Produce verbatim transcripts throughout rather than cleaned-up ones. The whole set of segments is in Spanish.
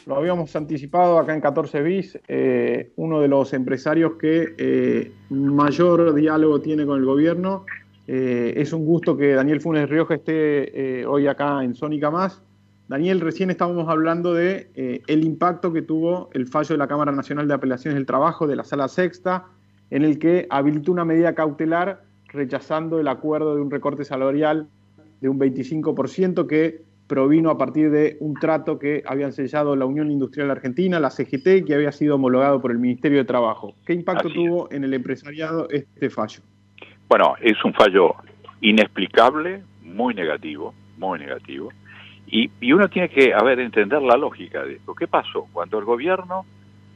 lo habíamos anticipado acá en catorce bis, eh, uno de los empresarios que eh, mayor diálogo tiene con el gobierno. Eh, es un gusto que Daniel Funes Rioja esté eh, hoy acá en Sónica Más. Daniel, recién estábamos hablando de eh, el impacto que tuvo el fallo de la Cámara Nacional de Apelaciones del Trabajo de la Sala Sexta, en el que habilitó una medida cautelar rechazando el acuerdo de un recorte salarial de un veinticinco por ciento que provino a partir de un trato que habían sellado la Unión Industrial Argentina, la C G T, que había sido homologado por el Ministerio de Trabajo. ¿Qué impacto Así es. tuvo en el empresariado este fallo? Bueno, es un fallo inexplicable, muy negativo, muy negativo. Y, y uno tiene que, a ver, entender la lógica de esto. ¿Qué pasó? Cuando el gobierno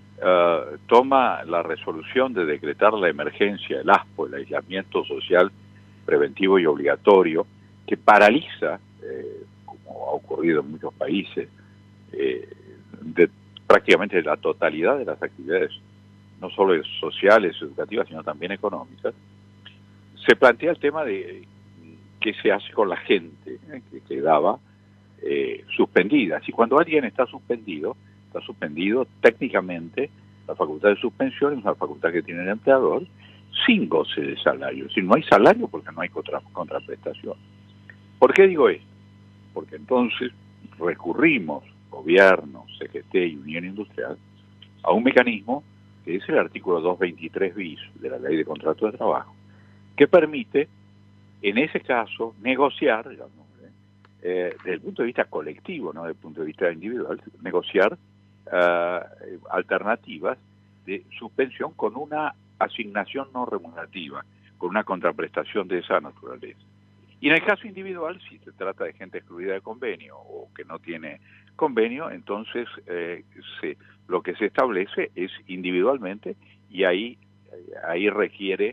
uh, toma la resolución de decretar la emergencia, el ASPO, el aislamiento social preventivo y obligatorio, que paraliza, eh, como ha ocurrido en muchos países, eh, de prácticamente la totalidad de las actividades, no solo sociales, educativas, sino también económicas, se plantea el tema de qué se hace con la gente eh, que quedaba eh, suspendida. Si cuando alguien está suspendido, está suspendido técnicamente, la facultad de suspensión es una facultad que tiene el empleador, sin goce de salario. Si no hay salario, porque no hay contra, contraprestación. ¿Por qué digo esto? Porque entonces recurrimos, gobierno, C G T y Unión Industrial, a un mecanismo que es el artículo doscientos veintitrés bis de la Ley de Contrato de Trabajo, que permite, en ese caso, negociar, digamos, eh, desde el punto de vista colectivo, no desde el punto de vista individual, negociar uh, alternativas de suspensión con una asignación no remunerativa, con una contraprestación de esa naturaleza. Y en el caso individual, si se trata de gente excluida de convenio o que no tiene convenio, entonces eh, se, lo que se establece es individualmente y ahí, ahí requiere,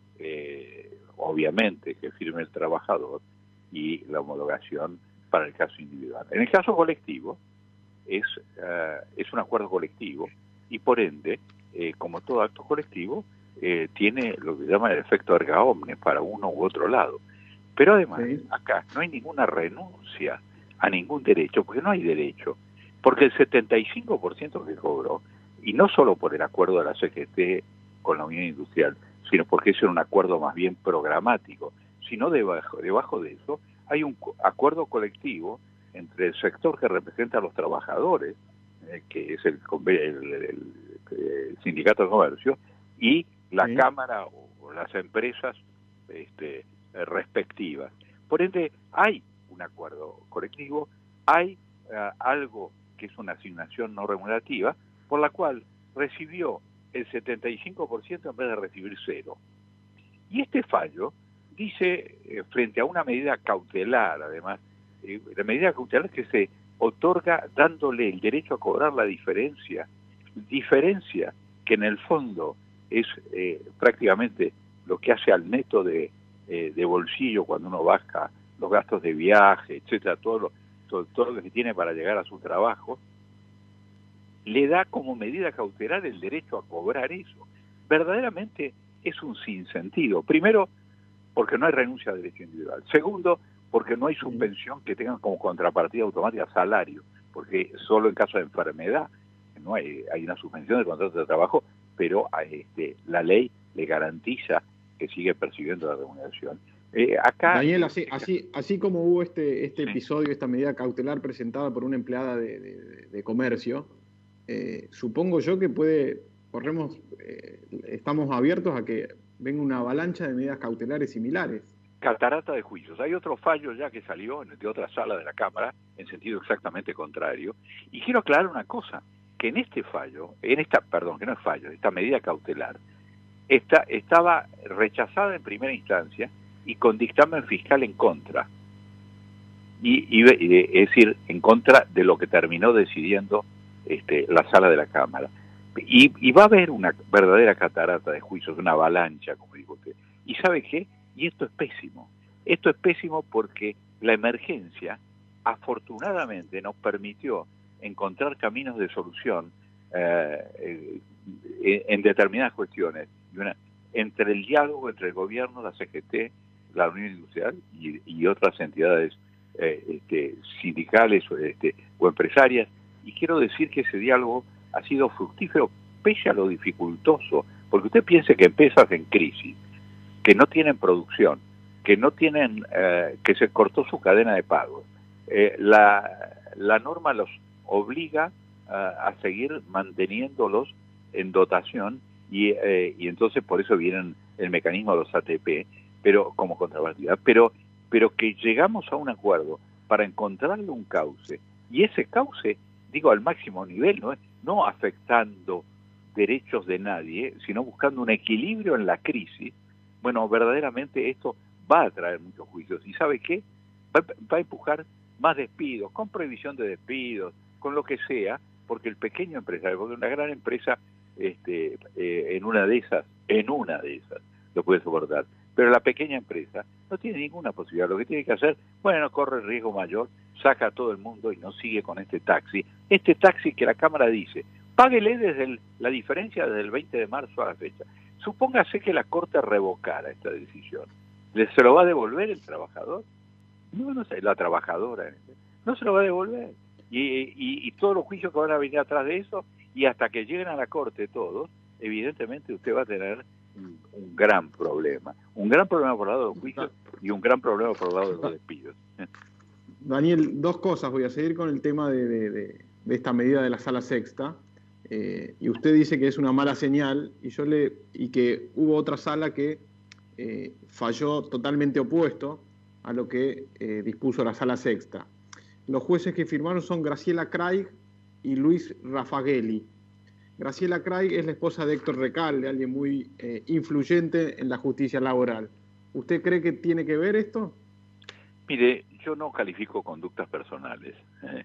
eh, obviamente, que firme el trabajador y la homologación para el caso individual. En el caso colectivo, es, uh, es un acuerdo colectivo y por ende, eh, como todo acto colectivo, eh, tiene lo que llama el efecto erga omnes para uno u otro lado. Pero además, sí, acá no hay ninguna renuncia a ningún derecho, porque no hay derecho, porque el setenta y cinco por ciento que cobró, y no solo por el acuerdo de la C G T con la Unión Industrial, sino porque ese era un acuerdo más bien programático, sino debajo, debajo de eso hay un acuerdo colectivo entre el sector que representa a los trabajadores, eh, que es el, el, el, el Sindicato de Comercio, y la sí. Cámara o, o las empresas este, respectivas. Por ende, hay un acuerdo colectivo, hay uh, algo que es una asignación no remunerativa, por la cual recibió el setenta y cinco por ciento en vez de recibir cero. Y este fallo dice, eh, frente a una medida cautelar, además, eh, la medida cautelar es que se otorga dándole el derecho a cobrar la diferencia, diferencia que en el fondo es eh, prácticamente lo que hace al neto de, eh, de bolsillo cuando uno baja los gastos de viaje, etcétera, todo lo, todo, todo lo que tiene para llegar a su trabajo, le da como medida cautelar el derecho a cobrar eso. Verdaderamente es un sinsentido. Primero, porque no hay renuncia a derecho individual. Segundo, porque no hay suspensión que tengan como contrapartida automática salario, porque solo en caso de enfermedad no hay, hay una suspensión del contrato de trabajo, pero a este, la ley le garantiza que sigue percibiendo la remuneración. Eh, acá, Daniel, así, así, así como hubo este, este sí. episodio, esta medida cautelar presentada por una empleada de, de, de comercio, eh, supongo yo que puede, corremos, eh, estamos abiertos a que venga una avalancha de medidas cautelares similares. Catarata de juicios. Hay otro fallo ya que salió de otra sala de la Cámara en sentido exactamente contrario. Y quiero aclarar una cosa, que en este fallo, en esta, perdón, que no es fallo, esta medida cautelar, esta, estaba rechazada en primera instancia y con dictamen fiscal en contra. Y, y, es decir, en contra de lo que terminó decidiendo este, la sala de la Cámara. Y, y va a haber una verdadera catarata de juicios, una avalancha, como dijo usted. ¿Y sabe qué? Y esto es pésimo. Esto es pésimo porque la emergencia, afortunadamente, nos permitió encontrar caminos de solución eh, eh, en determinadas cuestiones. Y una, entre el diálogo entre el gobierno, la C G T, la Unión Industrial y, y otras entidades eh, este, sindicales este, o empresarias, y quiero decir que ese diálogo ha sido fructífero pese a lo dificultoso, porque usted piense que empresas en crisis, que no tienen producción, que no tienen, eh, que se cortó su cadena de pagos, eh, la, la norma los obliga uh, a seguir manteniéndolos en dotación y, eh, y entonces por eso vienen el mecanismo de los A T P, pero como contrapartida, pero, pero que llegamos a un acuerdo para encontrarle un cauce, y ese cauce, digo, al máximo nivel, no, no afectando derechos de nadie, sino buscando un equilibrio en la crisis. Bueno, verdaderamente esto va a traer muchos juicios, y ¿sabe qué? Va, va a empujar más despidos, con prohibición de despidos, con lo que sea, porque el pequeño empresario, porque una gran empresa, este, eh, en una de esas, en una de esas, lo puede soportar, pero la pequeña empresa no tiene ninguna posibilidad. Lo que tiene que hacer, bueno, corre el riesgo mayor, saca a todo el mundo y no sigue con este taxi. Este taxi que la Cámara dice, páguele desde el, la diferencia desde el veinte de marzo a la fecha. Supóngase que la Corte revocara esta decisión. ¿Le se lo va a devolver el trabajador? No, no sé, la trabajadora. No se lo va a devolver. Y, y, y todos los juicios que van a venir atrás de eso, y hasta que lleguen a la Corte todos, evidentemente usted va a tener un, un gran problema. Un gran problema por el lado de los juicios y un gran problema por el lado de los despidos. Daniel, dos cosas. Voy a seguir con el tema de, de, de, de esta medida de la Sala Sexta. Eh, y usted dice que es una mala señal, y yo le y que hubo otra sala que eh, falló totalmente opuesto a lo que eh, dispuso la Sala Sexta. Los jueces que firmaron son Graciela Craig y Luis Raffagelli. Graciela Craig es la esposa de Héctor Recalde, alguien muy eh, influyente en la justicia laboral. ¿Usted cree que tiene que ver esto? Mire, yo no califico conductas personales. ¿eh?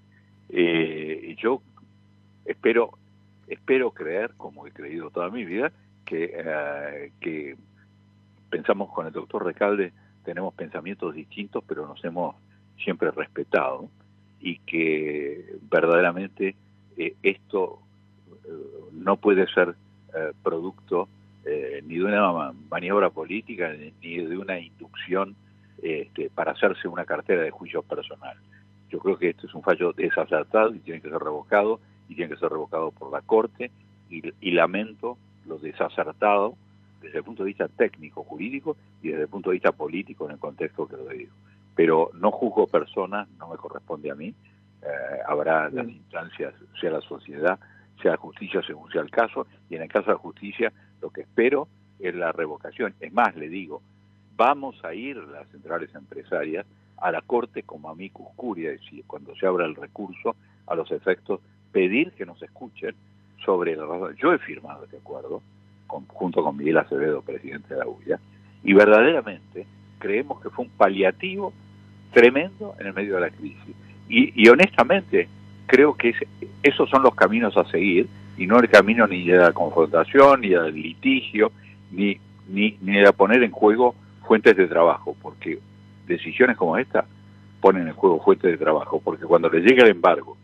Eh, yo espero, espero creer, como he creído toda mi vida, que, eh, que pensamos con el doctor Recalde, tenemos pensamientos distintos, pero nos hemos siempre respetado, y que verdaderamente eh, esto eh, no puede ser eh, producto eh, ni de una maniobra política ni de una inducción este, para hacerse una cartera de juicio personal. Yo creo que esto es un fallo desacertado y tiene que ser revocado, y tiene que ser revocado por la Corte, y, y lamento lo desacertado desde el punto de vista técnico, jurídico, y desde el punto de vista político en el contexto que lo digo. Pero no juzgo personas, no me corresponde a mí, eh, habrá las instancias, sea la sociedad, sea la justicia según sea el caso, y en el caso de la justicia lo que espero es la revocación. Es más, le digo, vamos a ir las centrales empresarias a la Corte como amicus curiae, es decir, cuando se abra el recurso, a los efectos, pedir que nos escuchen sobre la razón. Yo he firmado este acuerdo, con, junto con Miguel Acevedo, presidente de la U I A, y verdaderamente creemos que fue un paliativo tremendo en el medio de la crisis. Y, y honestamente, creo que es, esos son los caminos a seguir, y no el camino ni de la confrontación, ni del litigio, ni, ni, ni de poner en juego fuentes de trabajo, porque decisiones como esta ponen en juego fuentes de trabajo, porque cuando le llega el embargo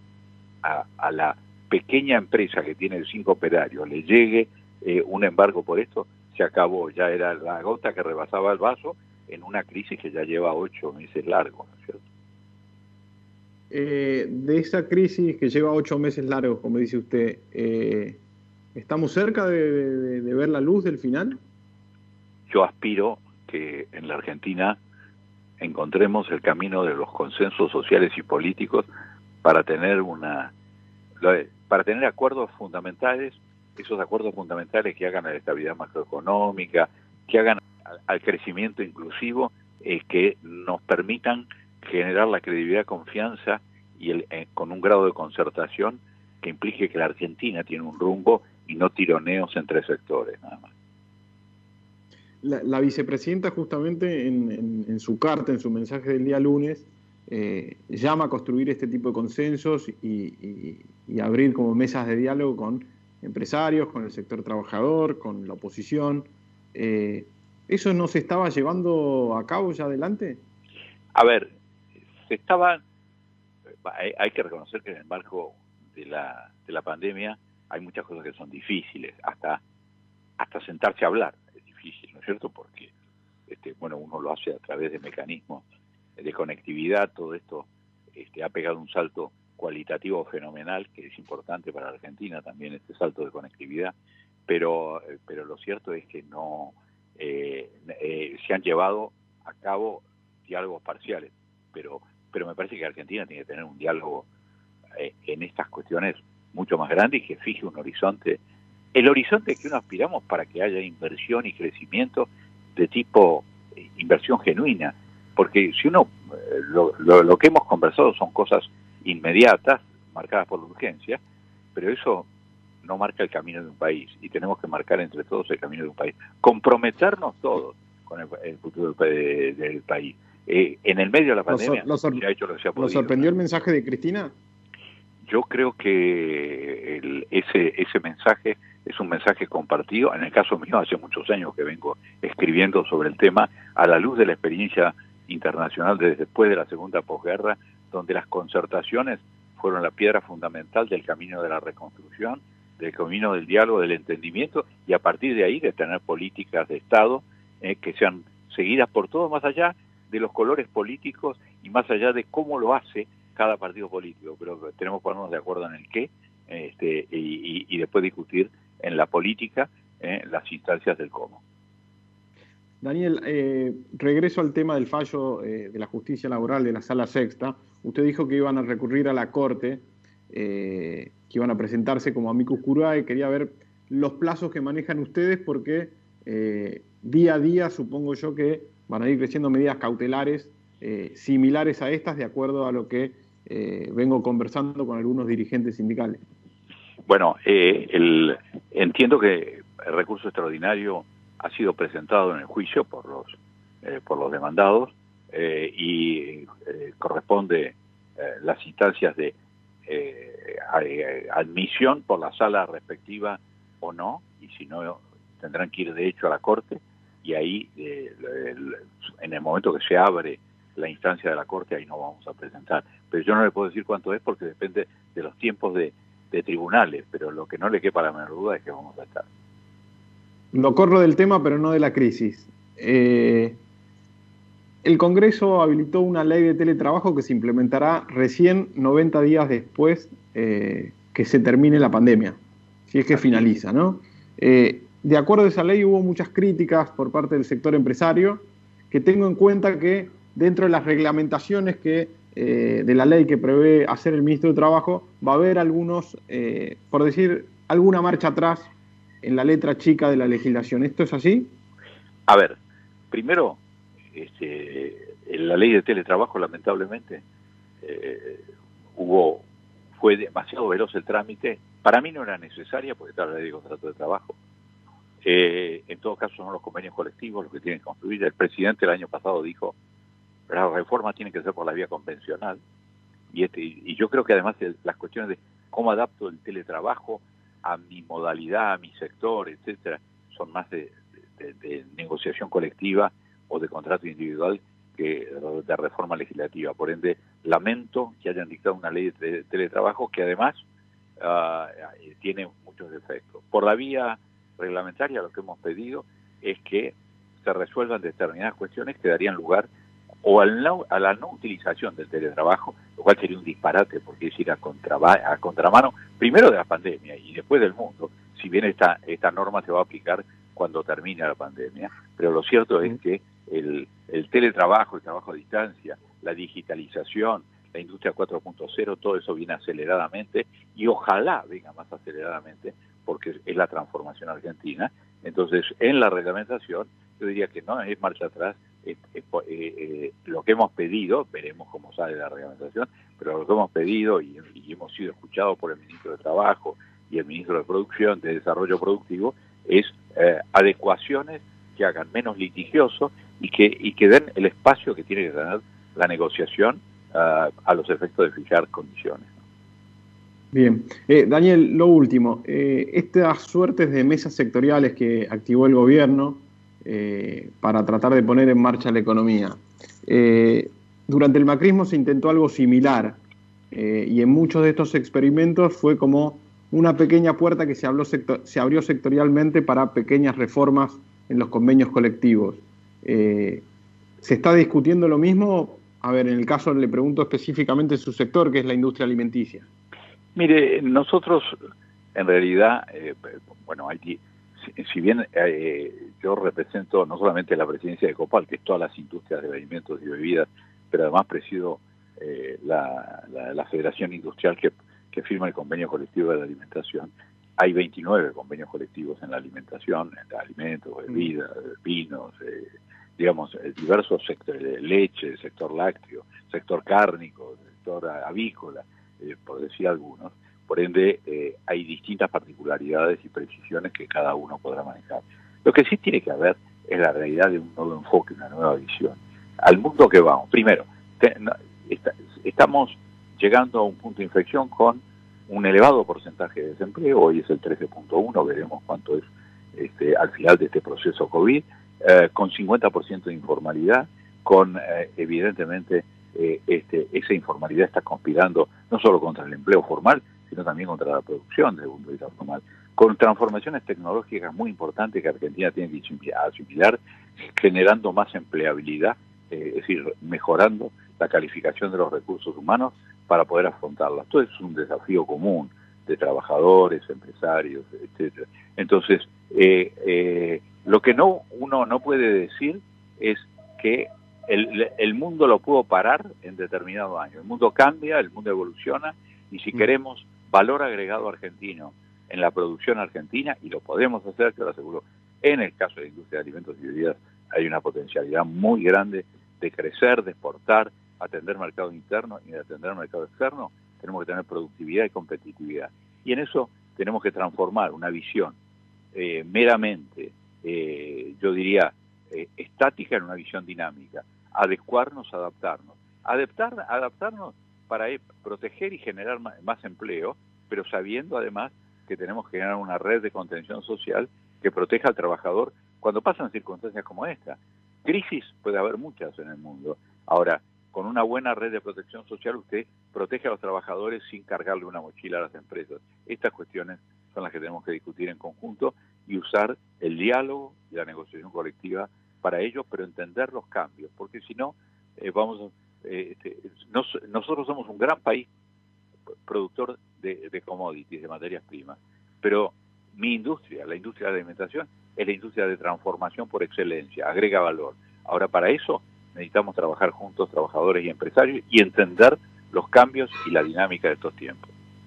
a, a la pequeña empresa que tiene cinco operarios, le llegue eh, un embargo por esto, se acabó, ya era la gota que rebasaba el vaso en una crisis que ya lleva ocho meses largos, ¿no es cierto? Eh, de esa crisis que lleva ocho meses largos, como dice usted, eh, ¿estamos cerca de, de, de ver la luz del final? Yo aspiro que en la Argentina encontremos el camino de los consensos sociales y políticos para tener una para tener acuerdos fundamentales, esos acuerdos fundamentales que hagan a la estabilidad macroeconómica, que hagan al, al crecimiento inclusivo, eh, que nos permitan generar la credibilidad, confianza y el, eh, con un grado de concertación que implique que la Argentina tiene un rumbo y no tironeos entre sectores, nada más. La, la vicepresidenta justamente en, en, en su carta, en su mensaje del día lunes, eh, llama a construir este tipo de consensos y, y, y abrir como mesas de diálogo con empresarios, con el sector trabajador, con la oposición. Eh, ¿Eso no se estaba llevando a cabo ya adelante? A ver, se estaba, hay, hay que reconocer que en el marco de la, de la pandemia hay muchas cosas que son difíciles, hasta, hasta sentarse a hablar es difícil, ¿no es cierto? Porque este, bueno, uno lo hace a través de mecanismos de conectividad, todo esto este, ha pegado un salto cualitativo fenomenal, que es importante para Argentina también este salto de conectividad, pero, pero lo cierto es que no eh, eh, se han llevado a cabo diálogos parciales, pero, pero me parece que Argentina tiene que tener un diálogo eh, en estas cuestiones mucho más grande y que fije un horizonte, el horizonte que uno aspiramos para que haya inversión y crecimiento de tipo eh, inversión genuina, porque si uno, eh, lo, lo, lo que hemos conversado son cosas inmediatas, marcadas por la urgencia, pero eso no marca el camino de un país, y tenemos que marcar entre todos el camino de un país, comprometernos todos con el, el futuro de, del país. Eh, en el medio de la pandemia, ¿Lo, sor- se ha hecho lo que se ha podido. ¿Lo sorprendió el mensaje de Cristina? Yo creo que el, ese, ese mensaje es un mensaje compartido. En el caso mío, hace muchos años que vengo escribiendo sobre el tema a la luz de la experiencia internacional desde después de la segunda posguerra, donde las concertaciones fueron la piedra fundamental del camino de la reconstrucción, del camino del diálogo, del entendimiento, y a partir de ahí de tener políticas de Estado eh, que sean seguidas por todo, más allá de los colores políticos y más allá de cómo lo hace cada partido político. Pero tenemos que ponernos de acuerdo en el qué este, y, y, y después discutir en la política eh, las instancias del cómo. Daniel, eh, regreso al tema del fallo eh, de la justicia laboral de la Sala Sexta. Usted dijo que iban a recurrir a la Corte, eh, que iban a presentarse como amicus curiae. Quería ver los plazos que manejan ustedes, porque eh, día a día supongo yo que van a ir creciendo medidas cautelares eh, similares a estas, de acuerdo a lo que eh, vengo conversando con algunos dirigentes sindicales. Bueno, eh, el, entiendo que el recurso extraordinario ha sido presentado en el juicio por los eh, por los demandados eh, y eh, corresponde eh, las instancias de eh, admisión por la sala respectiva o no, y si no tendrán que ir de hecho a la Corte, y ahí eh, el, en el momento que se abre la instancia de la Corte, ahí no vamos a presentar. Pero yo no le puedo decir cuánto es porque depende de los tiempos de, de tribunales, pero lo que no le quepa la menor duda es que vamos a estar. Lo corro del tema, pero no de la crisis. Eh, el Congreso habilitó una ley de teletrabajo que se implementará recién noventa días después eh, que se termine la pandemia, si es que finaliza, ¿no? Eh, de acuerdo a esa ley hubo muchas críticas por parte del sector empresario, que tengo en cuenta que dentro de las reglamentaciones que, eh, de la ley que prevé hacer el Ministro de Trabajo, va a haber algunos, eh, por decir, alguna marcha atrás en la letra chica de la legislación. ¿Esto es así? A ver, primero, este, en la ley de teletrabajo, lamentablemente, eh, hubo fue demasiado veloz el trámite. Para mí no era necesaria porque está la ley de contrato de trabajo. Eh, en todo caso son los convenios colectivos los que tienen que construir. El presidente el año pasado dijo la reforma tiene que ser por la vía convencional, y, este, y yo creo que además el, las cuestiones de cómo adapto el teletrabajo a mi modalidad, a mi sector, etcétera, son más de, de, de negociación colectiva o de contrato individual que de reforma legislativa. Por ende, lamento que hayan dictado una ley de teletrabajo que además uh, tiene muchos defectos. Por la vía reglamentaria, lo que hemos pedido es que se resuelvan determinadas cuestiones que darían lugar o a la, a la no utilización del teletrabajo, lo cual sería un disparate porque es ir a, contra, a contramano, primero de la pandemia y después del mundo, si bien esta, esta norma se va a aplicar cuando termine la pandemia, pero lo cierto es que el, el teletrabajo, el trabajo a distancia, la digitalización, la industria cuatro punto cero, todo eso viene aceleradamente y ojalá venga más aceleradamente porque es la transformación argentina. Entonces, en la reglamentación, yo diría que no es marcha atrás. Eh, eh, eh, lo que hemos pedido, veremos cómo sale la reglamentación, pero lo que hemos pedido y, y hemos sido escuchados por el ministro de Trabajo y el ministro de Producción, de Desarrollo Productivo, es eh, adecuaciones que hagan menos litigioso y que, y que den el espacio que tiene que tener la negociación uh, a los efectos de fijar condiciones. Bien. Eh, Daniel, lo último, eh, estas suertes de mesas sectoriales que activó el gobierno eh, para tratar de poner en marcha la economía, eh, durante el macrismo se intentó algo similar eh, y en muchos de estos experimentos fue como una pequeña puerta que se, habló sector, se abrió sectorialmente para pequeñas reformas en los convenios colectivos. Eh, ¿Se está discutiendo lo mismo a ver, en el caso le pregunto específicamente su sector, que es la industria alimenticia. Mire, nosotros en realidad, eh, bueno, hay, si, si bien eh, yo represento no solamente la presidencia de Copal, que es todas las industrias de alimentos y bebidas, pero además presido eh, la, la, la Federación Industrial que, que firma el convenio colectivo de la alimentación. Hay veintinueve convenios colectivos en la alimentación, en alimentos, bebidas, vinos, eh, digamos, diversos sectores, leche, sector lácteo, sector cárnico, sector avícola, eh, por decir algunos. Por ende, eh, hay distintas particularidades y precisiones que cada uno podrá manejar. Lo que sí tiene que haber es la realidad de un nuevo enfoque, una nueva visión. Al mundo que vamos. Primero, te, no, está, estamos llegando a un punto de inflexión con un elevado porcentaje de desempleo. Hoy es el trece punto uno, veremos cuánto es este, al final de este proceso COVID, eh, con cincuenta por ciento de informalidad, con eh, evidentemente eh, este, esa informalidad está conspirando no solo contra el empleo formal, sino también contra la producción desde el punto de vista formal, con transformaciones tecnológicas muy importantes que Argentina tiene que asimilar, generando más empleabilidad, eh, es decir, mejorando la calificación de los recursos humanos para poder afrontarlas. Todo es un desafío común de trabajadores, empresarios, etcétera. Entonces, eh, eh, lo que no uno no puede decir es que el, el mundo lo pudo parar en determinado año. El mundo cambia, el mundo evoluciona, y si queremos valor agregado argentino en la producción argentina, y lo podemos hacer, te lo aseguro, en el caso de la industria de alimentos y bebidas hay una potencialidad muy grande de crecer, de exportar, atender mercado interno y de atender mercado externo. Tenemos que tener productividad y competitividad. Y en eso tenemos que transformar una visión eh, meramente, eh, yo diría, eh, estática en una visión dinámica. Adecuarnos, adaptarnos. Adaptar, adaptarnos para proteger y generar más, más empleo, pero sabiendo además que tenemos que generar una red de contención social que proteja al trabajador cuando pasan circunstancias como esta. Crisis puede haber muchas en el mundo. Ahora, con una buena red de protección social usted protege a los trabajadores sin cargarle una mochila a las empresas. Estas cuestiones son las que tenemos que discutir en conjunto y usar el diálogo y la negociación colectiva para ello, pero entender los cambios, porque si no, eh, vamos a Eh, este, nos, nosotros somos un gran país productor de, de commodities, de materias primas, pero mi industria, la industria de la alimentación, es la industria de transformación por excelencia, agrega valor. Ahora, para eso necesitamos trabajar juntos, trabajadores y empresarios, y entender los cambios y la dinámica de estos tiempos.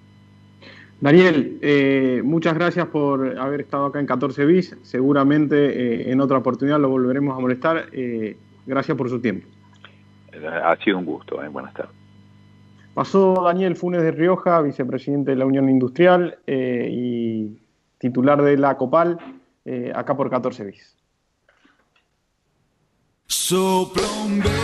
Daniel, eh, muchas gracias por haber estado acá en catorce bis. Seguramente eh, en otra oportunidad lo volveremos a molestar. Eh, gracias por su tiempo. Ha sido un gusto, ¿eh? Buenas tardes. Pasó Daniel Funes de Rioja, vicepresidente de la Unión Industrial eh, y titular de la Copal, eh, acá por catorce bis. So